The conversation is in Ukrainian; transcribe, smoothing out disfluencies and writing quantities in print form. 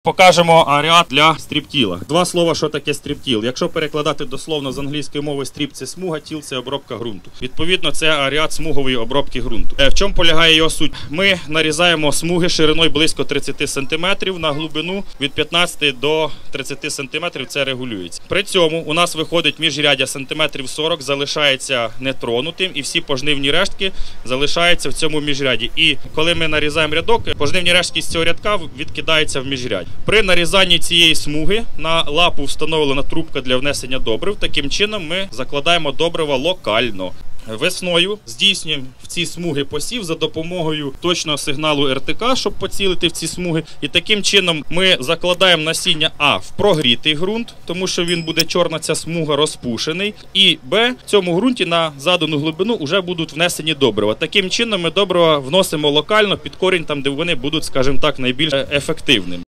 Покажемо аріат для стріптіла. Два слова, що таке стріптіл. Якщо перекладати дословно з англійської мови, стріп – це смуга, тіл – це обробка ґрунту. Відповідно, це аріат смугової обробки ґрунту. В чому полягає його суть? Ми нарізаємо смуги шириною близько 30 см на глибину від 15 до 30 см, це регулюється. При цьому у нас виходить міжряддя сантиметрів 40, залишається нетронутим, і всі пожнивні рештки залишаються в цьому міжряді. І коли ми нарізаємо рядок, пожнивні рештки з цього рядка відкидаються в міжрядь. При нарізанні цієї смуги на лапу встановлена трубка для внесення добрив. Таким чином ми закладаємо добрива локально. Весною здійснюємо в ці смуги посів за допомогою точного сигналу РТК, щоб поцілити в ці смуги. І таким чином ми закладаємо насіння А в прогрітий ґрунт, тому що він буде чорна ця смуга, розпушений. І Б в цьому ґрунті на задану глибину вже будуть внесені добрива. Таким чином ми добрива вносимо локально під корінь, там де вони будуть, скажімо так, найбільш ефективними.